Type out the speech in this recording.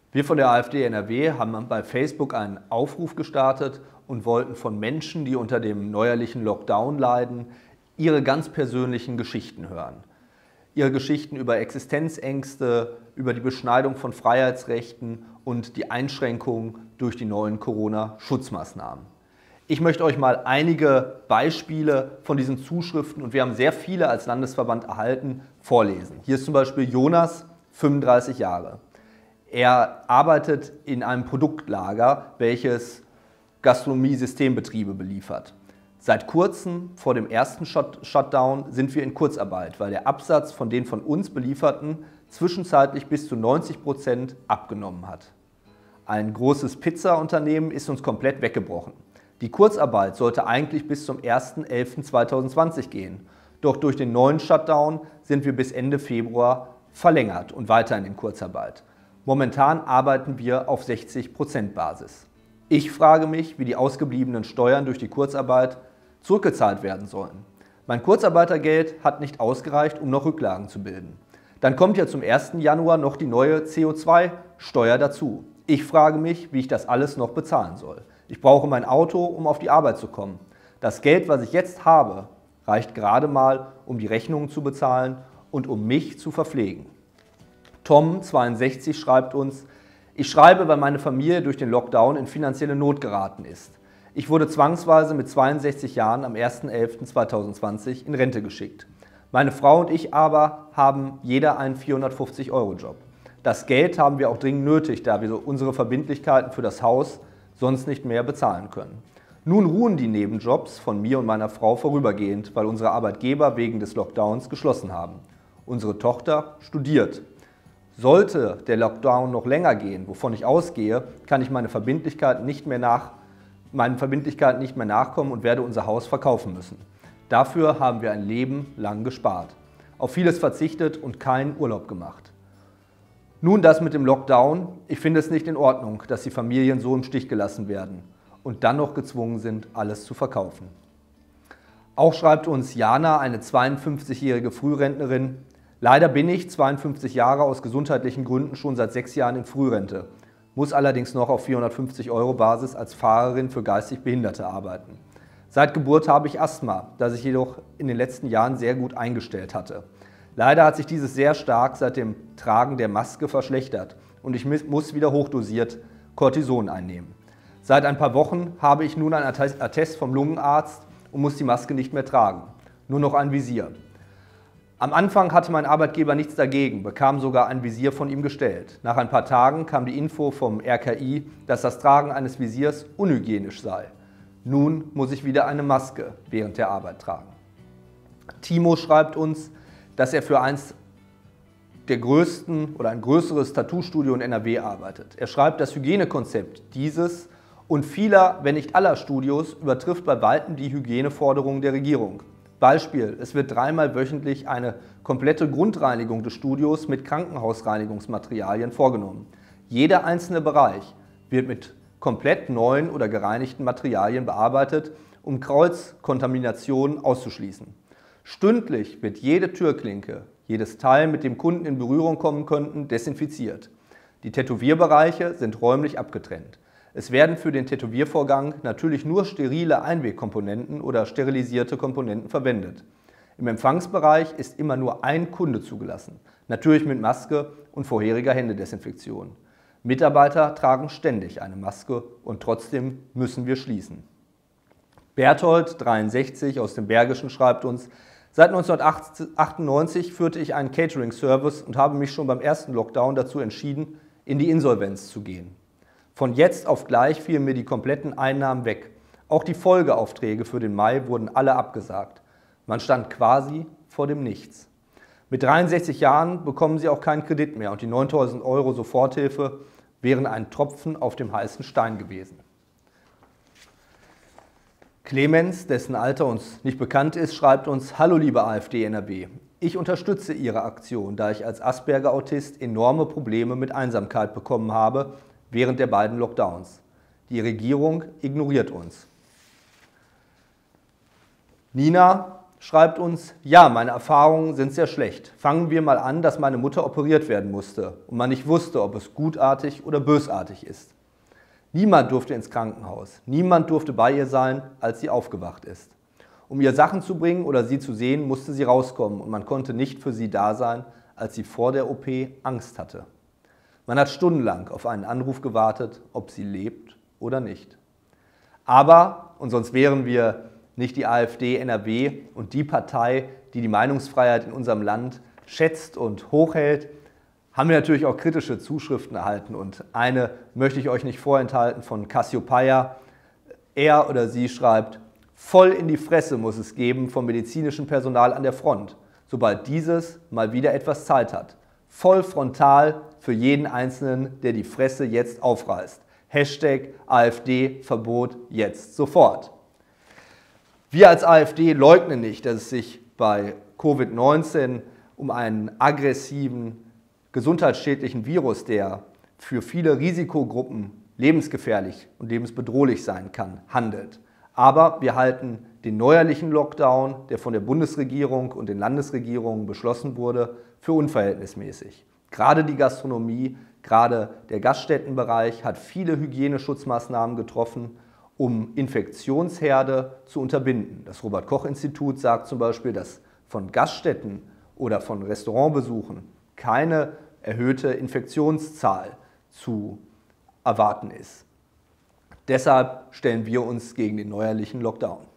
Wir von der AfD NRW haben bei Facebook einen Aufruf gestartet und wollten von Menschen, die unter dem neuerlichen Lockdown leiden, ihre ganz persönlichen Geschichten hören. Ihre Geschichten über Existenzängste, über die Beschneidung von Freiheitsrechten und die Einschränkungen durch die neuen Corona-Schutzmaßnahmen. Ich möchte euch mal einige Beispiele von diesen Zuschriften, und wir haben sehr viele als Landesverband erhalten, vorlesen. Hier ist zum Beispiel Jonas, 35 Jahre. Er arbeitet in einem Produktlager, welches Gastronomie-Systembetriebe beliefert. Seit kurzem, vor dem ersten Shutdown, sind wir in Kurzarbeit, weil der Absatz von den von uns belieferten zwischenzeitlich bis zu 90% abgenommen hat. Ein großes Pizzaunternehmen ist uns komplett weggebrochen. Die Kurzarbeit sollte eigentlich bis zum 1.11.2020 gehen. Doch durch den neuen Shutdown sind wir bis Ende Februar verlängert und weiterhin in Kurzarbeit. Momentan arbeiten wir auf 60% Basis. Ich frage mich, wie die ausgebliebenen Steuern durch die Kurzarbeit zurückgezahlt werden sollen. Mein Kurzarbeitergeld hat nicht ausgereicht, um noch Rücklagen zu bilden. Dann kommt ja zum 1. Januar noch die neue CO2-Steuer dazu. Ich frage mich, wie ich das alles noch bezahlen soll. Ich brauche mein Auto, um auf die Arbeit zu kommen. Das Geld, was ich jetzt habe, reicht gerade mal, um die Rechnungen zu bezahlen und um mich zu verpflegen. Tom, 62, schreibt uns: Ich schreibe, weil meine Familie durch den Lockdown in finanzielle Not geraten ist. Ich wurde zwangsweise mit 62 Jahren am 1.11.2020 in Rente geschickt. Meine Frau und ich aber haben jeder einen 450-Euro-Job. Das Geld haben wir auch dringend nötig, da wir unsere Verbindlichkeiten für das Haus sonst nicht mehr bezahlen können. Nun ruhen die Nebenjobs von mir und meiner Frau vorübergehend, weil unsere Arbeitgeber wegen des Lockdowns geschlossen haben. Unsere Tochter studiert. Sollte der Lockdown noch länger gehen, wovon ich ausgehe, kann ich meinen Verbindlichkeiten nicht mehr nachkommen und werde unser Haus verkaufen müssen. Dafür haben wir ein Leben lang gespart, auf vieles verzichtet und keinen Urlaub gemacht. Nun das mit dem Lockdown. Ich finde es nicht in Ordnung, dass die Familien so im Stich gelassen werden und dann noch gezwungen sind, alles zu verkaufen. Auch schreibt uns Jana, eine 52-jährige Frührentnerin: Leider bin ich, 52 Jahre, aus gesundheitlichen Gründen schon seit 6 Jahren in Frührente, muss allerdings noch auf 450 Euro Basis als Fahrerin für geistig Behinderte arbeiten. Seit Geburt habe ich Asthma, das sich jedoch in den letzten Jahren sehr gut eingestellt hatte. Leider hat sich dieses sehr stark seit dem Tragen der Maske verschlechtert und ich muss wieder hochdosiert Cortison einnehmen. Seit ein paar Wochen habe ich nun ein Attest vom Lungenarzt und muss die Maske nicht mehr tragen, nur noch ein Visier. Am Anfang hatte mein Arbeitgeber nichts dagegen, bekam sogar ein Visier von ihm gestellt. Nach ein paar Tagen kam die Info vom RKI, dass das Tragen eines Visiers unhygienisch sei. Nun muss ich wieder eine Maske während der Arbeit tragen. Timo schreibt uns, dass er für eins der größten oder ein größeres Tattoo-Studio in NRW arbeitet. Er schreibt, das Hygienekonzept dieses und vieler, wenn nicht aller Studios übertrifft bei weitem die Hygieneforderungen der Regierung. Beispiel: Es wird 3-mal wöchentlich eine komplette Grundreinigung des Studios mit Krankenhausreinigungsmaterialien vorgenommen. Jeder einzelne Bereich wird mit komplett neuen oder gereinigten Materialien bearbeitet, um Kreuzkontaminationen auszuschließen. Stündlich wird jede Türklinke, jedes Teil, mit dem Kunden in Berührung kommen könnten, desinfiziert. Die Tätowierbereiche sind räumlich abgetrennt. Es werden für den Tätowiervorgang natürlich nur sterile Einwegkomponenten oder sterilisierte Komponenten verwendet. Im Empfangsbereich ist immer nur ein Kunde zugelassen, natürlich mit Maske und vorheriger Händedesinfektion. Mitarbeiter tragen ständig eine Maske und trotzdem müssen wir schließen. Berthold, 63, aus dem Bergischen, schreibt uns: Seit 1998 führte ich einen Catering-Service und habe mich schon beim ersten Lockdown dazu entschieden, in die Insolvenz zu gehen. Von jetzt auf gleich fielen mir die kompletten Einnahmen weg. Auch die Folgeaufträge für den Mai wurden alle abgesagt. Man stand quasi vor dem Nichts. Mit 63 Jahren bekommen Sie auch keinen Kredit mehr und die 9.000 Euro Soforthilfe wären ein Tropfen auf dem heißen Stein gewesen. Clemens, dessen Alter uns nicht bekannt ist, schreibt uns: Hallo liebe AfD NRW. Ich unterstütze Ihre Aktion, da ich als Asperger-Autist enorme Probleme mit Einsamkeit bekommen habe während der beiden Lockdowns. Die Regierung ignoriert uns. Nina, schreibt uns: Ja, meine Erfahrungen sind sehr schlecht. Fangen wir mal an, dass meine Mutter operiert werden musste und man nicht wusste, ob es gutartig oder bösartig ist. Niemand durfte ins Krankenhaus, niemand durfte bei ihr sein, als sie aufgewacht ist. Um ihr Sachen zu bringen oder sie zu sehen, musste sie rauskommen und man konnte nicht für sie da sein, als sie vor der OP Angst hatte. Man hat stundenlang auf einen Anruf gewartet, ob sie lebt oder nicht. Aber, und sonst wären wir nicht die AfD NRW und die Partei, die die Meinungsfreiheit in unserem Land schätzt und hochhält, haben wir natürlich auch kritische Zuschriften erhalten. Und eine möchte ich euch nicht vorenthalten von Cassiopeia. Er oder sie schreibt: Voll in die Fresse muss es geben vom medizinischen Personal an der Front, sobald dieses mal wieder etwas Zeit hat. Voll frontal für jeden Einzelnen, der die Fresse jetzt aufreißt. Hashtag AfD-Verbot jetzt sofort. Wir als AfD leugnen nicht, dass es sich bei Covid-19 um einen aggressiven, gesundheitsschädlichen Virus, der für viele Risikogruppen lebensgefährlich und lebensbedrohlich sein kann, handelt. Aber wir halten den neuerlichen Lockdown, der von der Bundesregierung und den Landesregierungen beschlossen wurde, für unverhältnismäßig. Gerade die Gastronomie, gerade der Gaststättenbereich hat viele Hygieneschutzmaßnahmen getroffen, um Infektionsherde zu unterbinden. Das Robert-Koch-Institut sagt zum Beispiel, dass von Gaststätten oder von Restaurantbesuchen keine erhöhte Infektionszahl zu erwarten ist. Deshalb stellen wir uns gegen den neuerlichen Lockdown.